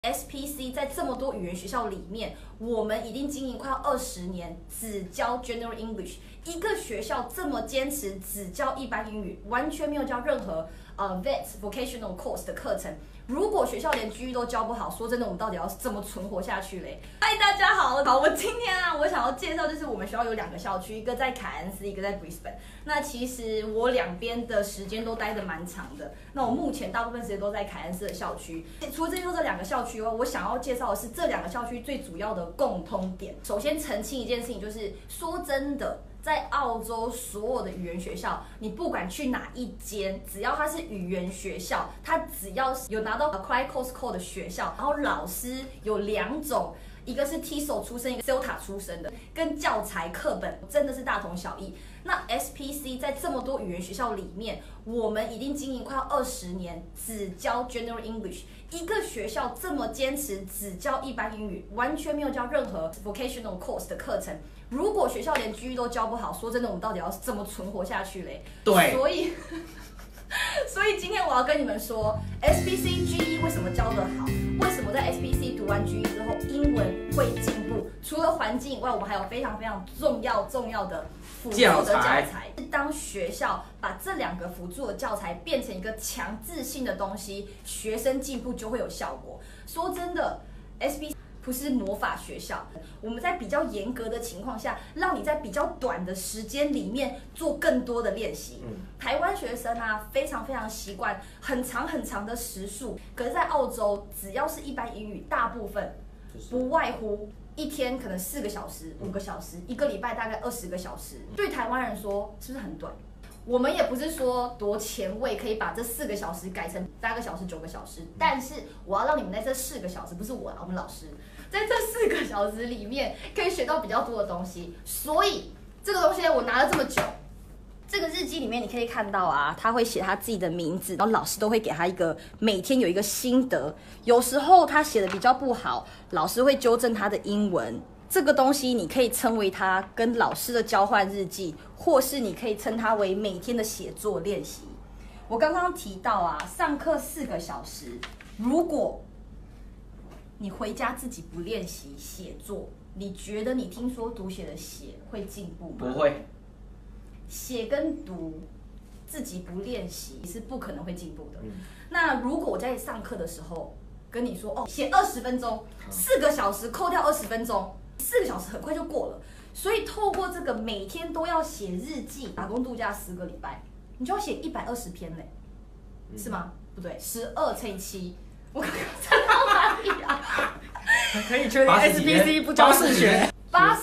SPC 在这么多语言学校里面，我们已经经营快要20年，只教 General English。一个学校这么坚持只教一般英语，完全没有教任何VET Vocational Course 的课程。如果学校连 GE 都教不好，说真的，我们到底要怎么存活下去嘞？嗨，大家好，我今天我想要介绍就是我们学校有2个校区，一个在凯恩斯，一个在 Brisbane。那其实我两边的时间都待得蛮长的。那我目前大部分时间都在凯恩斯的校区。除了这2个校区外，我想要介绍的是这2个校区最主要的共通点。首先澄清一件事情，就是说真的。在澳洲所有的语言学校，你不管去哪一间，只要它是语言学校，它只要有拿到 Cry Course Code 的学校，然后老师有2种，一个是 TESOL 出身，一个 CELTA 出身的，跟教材课本真的是大同小异。那 SPC 在这么多语言学校里面，我们已经经营快要20年，只教 General English。一个学校这么坚持只教一般英语，完全没有教任何 Vocational Course 的课程。如果学校连 GE 都教不好，说真的，我们到底要怎么存活下去嘞？ 对， 所以今天我要跟你们说 ，SPC GE 为什么教得好？为什么在 SPC 读完 GE 之后，英文会进步？除了环境以外，我们还有非常非常重要的辅助的教材。当学校把这2个辅助的教材变成一个强制性的东西，学生进步就会有效果。说真的 ，SPC 不是魔法学校，我们在比较严格的情况下，让你在比较短的时间里面做更多的练习。台湾学生非常非常习惯很长的时数，可是在澳洲，只要是一般英语，大部分不外乎1天可能4个小时、5个小时，1个礼拜大概20个小时。对台湾人说，是不是很短？我们也不是说多前卫，可以把这4个小时改成8个小时、9个小时。但是我要让你们在这4个小时，不是我们老师，在这4个小时里面可以学到比较多的东西。所以这个东西我拿了这么久，这个日记里面你可以看到他会写他自己的名字，然后老师都会给他每天有一个心得。有时候他写的比较不好，老师会纠正他的英文。这个东西你可以称为它跟老师的交换日记，或是你可以称它为每天的写作练习。我刚刚提到上课4个小时，如果你回家自己不练习写作，你觉得你听说读写的写会进步吗？ 不会。 写跟读自己不练习是不可能会进步的。那如果我在上课的时候跟你说写20分钟，4个小时扣掉20分钟。4个小时很快就过了，所以透过这个每天都要写日记，打工度假10个礼拜，你就要写120篇嘞，是吗？不对，12乘以7，我刚刚猜到哪里可以确定 SPC 不教数学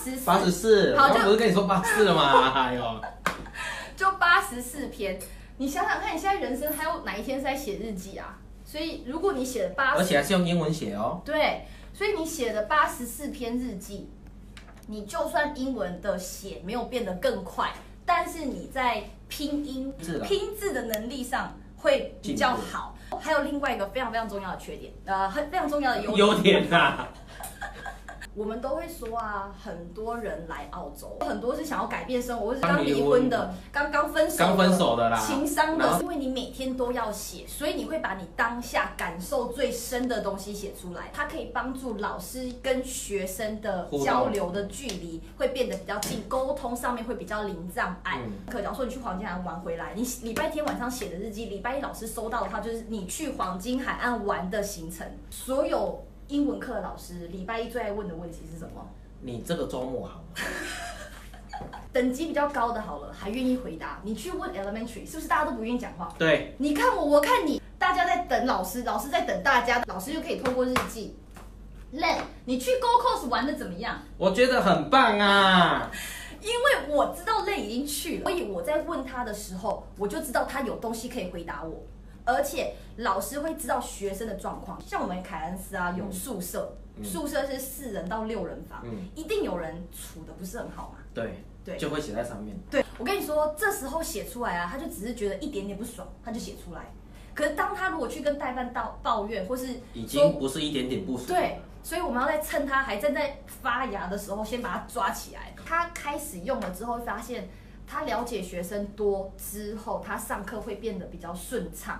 ，84， 好，就不是跟你说84了吗？哎呦， 就84篇。你想想看，你现在人生还有哪一天是在写日记啊？所以如果你写了而且还是用英文写哦。 对。所以你写了84篇日记，你就算英文的写没有变得更快，但是你在拼字的能力上会比较好。还有另外一个非常非常重要的缺点，非常重要的优点我们都会说很多人来澳洲，很多是想要改变生活，或是刚离婚的、刚分手的啦，情伤的。因为你每天都要写，所以你会把你当下感受最深的东西写出来。它可以帮助老师跟学生的交流的距离会变得比较近，沟通上面会比较零障碍。假如说你去黄金海岸玩回来，你礼拜天晚上写的日记，礼拜一老师收到的话，就是你去黄金海岸玩的行程。所有英文课的老师礼拜一最爱问的问题是什么？ 你这个周末好吗？ 等级比较高的好了，还愿意回答。你去问 elementary， 是不是大家都不愿意讲话？ 对， 你看我，我看你，大家在等老师，老师在等大家，老师就可以透过日记。Len， 你去 Gold Coast 玩的怎么样？ 我觉得很棒啊。 因为我知道Len已经去了，所以我在问他的时候，我就知道他有东西可以回答我。而且老师会知道学生的状况，像我们凯恩斯有宿舍，宿舍是4人到6人房，一定有人处的不是很好嘛。 对，就会写在上面。 对，我跟你说，这时候写出来他就只是觉得一点点不爽，他就写出来。可是当他如果去跟代办抱怨，或是已经不是一点点不爽。 对，所以我们要在趁他还正在发芽的时候，先把他抓起来。他开始用了之后，会发现他了解学生多之后，他上课会变得比较顺畅。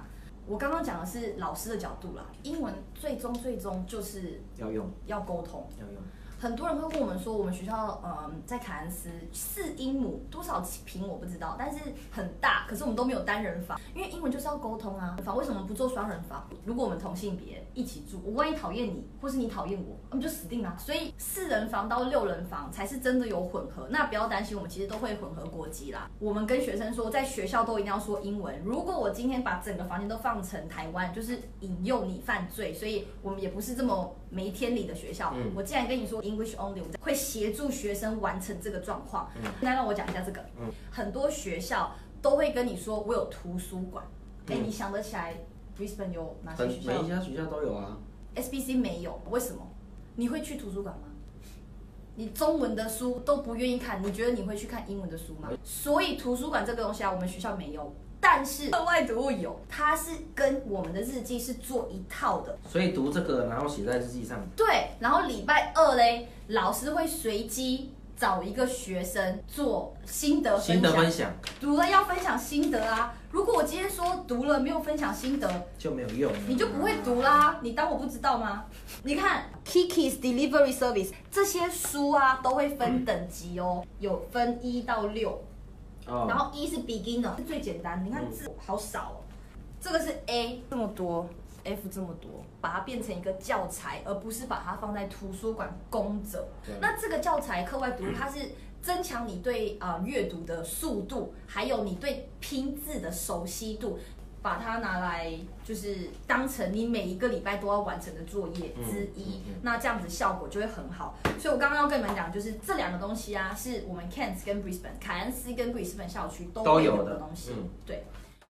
我刚刚讲的是老师的角度啦，英文最终就是要沟通， 要用。 很多人会问我们说，我们学校在凯恩斯4英亩多少平我不知道，但是很大，可是我们都没有单人房，因为英文就是要沟通啊。为什么不做双人房？如果我们同性别一起住，我万一讨厌你，或是你讨厌我，我们就死定了。所以4人房到6人房才是真的有混合。那不要担心，我们其实都会混合国籍啦。我们跟学生说，在学校都一定要说英文。如果我今天把整个房间都放成台湾，就是引诱你犯罪，所以我们也不是这么没天理的学校。我既然跟你说 English only， 我会协助学生完成这个状况。那让我讲一下这个。很多学校都会跟你说，我有图书馆。你想得起来 Brisbane 有哪些学校？ 每一家学校都有啊。 SBC 没有，为什么？你会去图书馆吗？你中文的书都不愿意看，你觉得你会去看英文的书吗？所以图书馆这个东西啊，我们学校没有。但是课外读物有，它是跟我们的日记是做一套的， 所以读这个，然后写在日记上。 对，然后礼拜2嘞，老师会随机找一个学生做心得分享，读了要分享心得啊。如果我今天说读了没有分享心得， 就没有用， 你就不会读啦。你当我不知道吗？你看 Kiki's Delivery Service 这些书啊，都会分等级哦，有分1到6。然后1是 beginner 是最简单，你看字好少哦。这个是 A 这么多 ，F 这么多，把它变成一个教材，而不是把它放在图书馆供着。那这个教材课外读，它是增强你对阅读的速度，还有你对拼字的熟悉度。把它拿来就是当成你每一个礼拜都要完成的作业之一，那这样子效果就会很好。所以我刚刚要跟你们讲，就是这2个东西啊，是我们 Cairns 跟 Brisbane 凯恩斯跟 Brisbane 校区都会有的东西。对，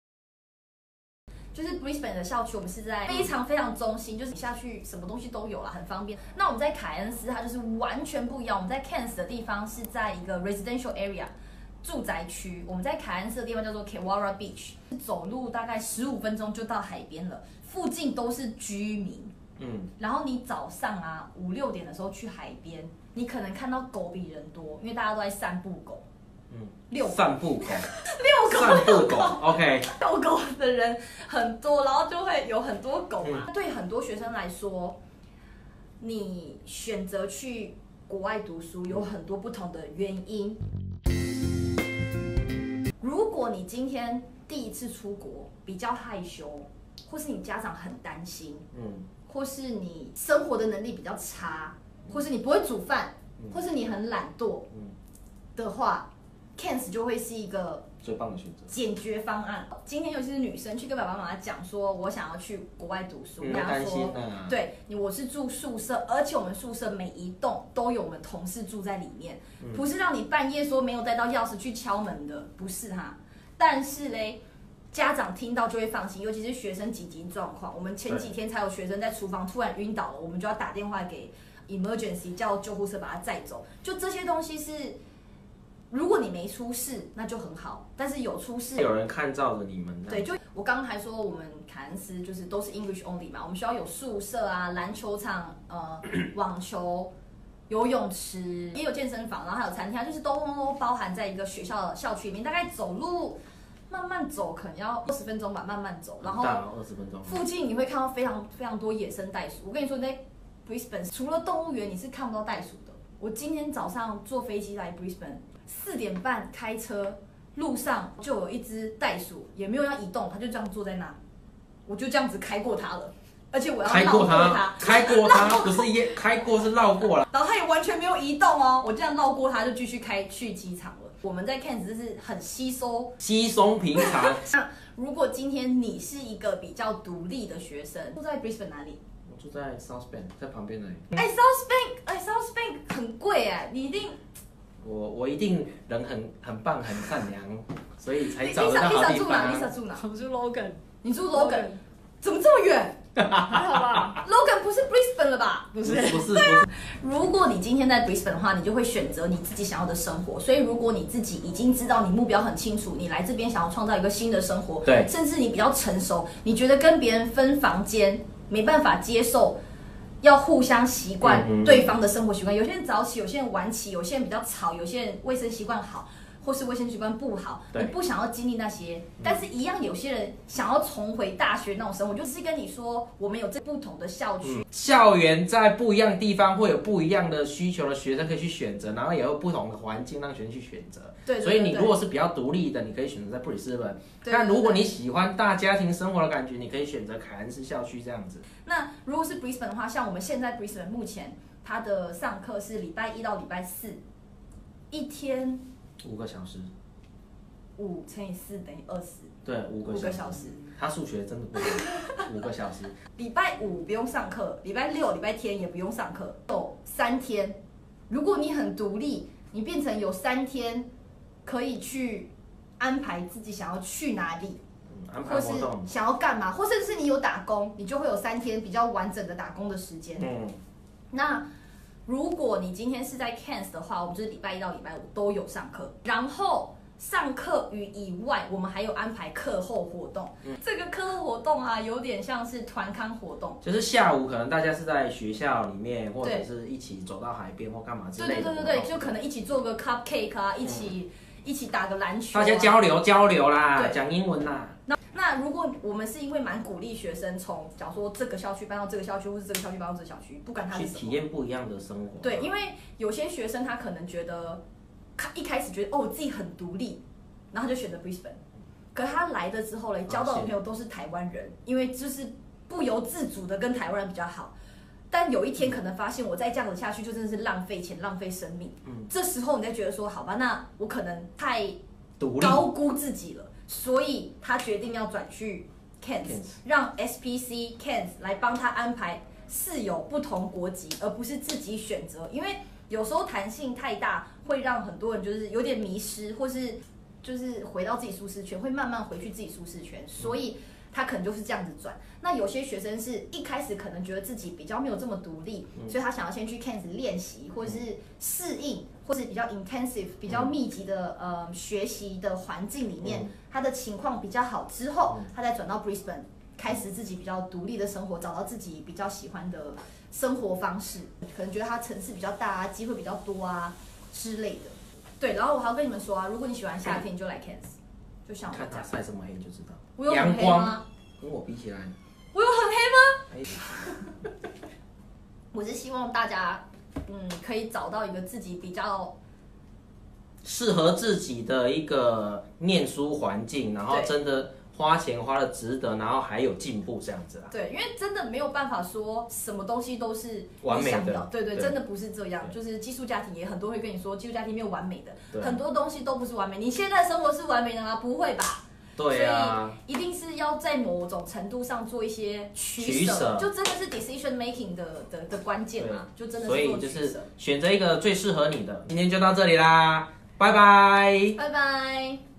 就是 Brisbane 的校区，我们是在非常非常中心，就是你下去什么东西都有啦，很方便。那我们在凯恩斯，它就是完全不一样。我们在 Cairns 的地方是在一个 residential area。住宅区，我们在凯恩斯的地方叫做 Kewara Beach， 走路大概15分钟就到海边了，附近都是居民。然后你早上啊5、6点的时候去海边，你可能看到狗比人多，因为大家都在散步狗。 散步狗遛狗 ，OK。 遛狗的人很多，然后就会有很多狗嘛。对很多学生来说，你选择去国外读书有很多不同的原因。如果你今天第一次出国，比较害羞，或是你家长很担心，或是你生活的能力比较差，或是你不会煮饭，或是你很懒惰的话，Cairns 就会是一个最棒的选择解决方案。今天尤其是女生去跟爸爸妈妈讲说，我想要去国外读书，跟他说，对，我是住宿舍，而且我们宿舍每一栋都有我们同事住在里面，不是让你半夜说没有带到钥匙去敲门的，不是哈。但是嘞，家长听到就会放心，尤其是学生紧急状况。我们前几天才有学生在厨房突然晕倒了，我们就要打电话给 emergency 叫救护车把他载走。就这些东西是。如果你没出事，那就很好。但是有出事， 有人看照着你们。 对，就我刚刚还说，我们凯恩斯就是都是 English only 嘛，我们学校有宿舍啊、篮球场、网球、游泳池，也有健身房，然后还有餐厅，就是都包含在一个学校的校区里面。大概走路慢慢走，可能要20分钟吧，慢慢走。然后 20分钟。 附近你会看到非常非常多野生袋鼠。我跟你说，在 Brisbane 除了动物园，你是看不到袋鼠的。我今天早上坐飞机来 Brisbane。4点半开车，路上就有一只袋鼠，也没有要移动，它就这样坐在那，我就这样子开过它了，而且我要绕过它， 开过它，不是开过是绕过了， 然后它也完全没有移动哦，我这样绕过它就继续开去机场了。我们在 Cairns 是很稀松平常。那如果今天你是一个比较独立的学生，住在 Brisbane 哪里？ 我住在 South Bank， 在旁边那里。 South Bank 很贵哎，你一定。 我一定人很棒很善良，所以才找得到好地方。 Lisa 住哪？ 我住 Logan。 你住 Logan， 怎么这么远？ 还好吧 ？Logan 不是 Brisbane 了吧？ 不是。 如果你今天在 Brisbane 的话，你就会选择你自己想要的生活。所以如果你自己已经知道你目标很清楚，你来这边想要创造一个新的生活， 对， 甚至你比较成熟，你觉得跟别人分房间没办法接受。要互相习惯对方的生活习惯，有些人早起，有些人晚起，有些人比较吵，有些人卫生习惯好， 或是卫生习惯不好， 对你不想要经历那些，但是一样有些人想要重回大学那种生活，就是跟你说，我们有这不同的校区， 校园在不一样的地方会有不一样的需求的学生可以去选择，然后也有不同的环境让学生去选择。 对， 所以你如果是比较独立的，你可以选择在布里斯本。但如果你喜欢大家庭生活的感觉，你可以选择凯恩斯校区这样子。 那如果是 Brisbane 的话，像我们现在 Brisbane 目前它的上课是礼拜一到礼拜四，一天 5个小时。 5乘以4等于20。 对，5个小时。他数学真的不好，5个小时。 礼拜5不用上课，礼拜6、礼拜天也不用上课，有3天。如果你很独立，你变成有3天可以去安排自己想要去哪里， 安排活动， 或是想要干嘛，或甚至是你有打工，你就会有3天比较完整的打工的时间。那如果你今天是在 Cairns 的话，我们就是礼拜1到礼拜5都有上课，然后上课以外，我们还有安排课后活动。这个课后活动啊，有点像是团康活动， 就是下午可能大家是在学校里面，或者是一起走到海边或干嘛之类的。 对，就可能一起做个 cupcake 啊，一起打个篮球、啊， 大家交流啦，讲英文啦。 那如果我们是因为蛮鼓励学生从，假如说这个校区搬到这个校区，或是这个校区搬到这个校区，不管他是什么， 去体验不一样的生活。 对，因为有些学生他可能觉得，一开始觉得我自己很独立，然后他就选择 Brisbane， 可是他来了之后嘞，交到的朋友都是台湾人，因为就是不由自主的跟台湾人比较好。但有一天可能发现我再这样子下去，就真的是浪费钱、浪费生命。这时候你再觉得说，好吧，那我可能太高估自己了，所以他决定要转去 Cairns， 让 SPC Cairns 来帮他安排室友不同国籍，而不是自己选择。因为有时候弹性太大，会让很多人就是有点迷失，或是就是回到自己舒适圈，会慢慢回去自己舒适圈，所以他可能就是这样子转。那有些学生是一开始可能觉得自己比较没有这么独立，所以他想要先去 Cairns 练习，或者是适应，或是比较 intensive、比较密集的学习的环境里面，他的情况比较好之后，他再转到 Brisbane， 开始自己比较独立的生活，找到自己比较喜欢的生活方式，可能觉得他城市比较大啊，机会比较多啊之类的。对，然后我还要跟你们说啊，如果你喜欢夏天，你就来 Cairns， 就像我这样。 看他晒这么黑就知道。 我有很黑吗？ 跟我比起来， 我有很黑吗？我是希望大家，可以找到一个自己比较适合自己的一个念书环境，然后真的花钱花的值得，然后还有进步这样子啦。 对，因为真的没有办法说什么东西都是完美的， 对，真的不是这样。就是寄宿家庭也很多会跟你说，寄宿家庭没有完美的，很多东西都不是完美。你现在的生活是完美的吗？不会吧？ 对啊， 所以一定是要在某种程度上做一些取舍，就真的是 decision making 的关键嘛，就真的是做取舍。 所以就是选择一个最适合你的。今天就到这里啦，拜拜， 拜拜。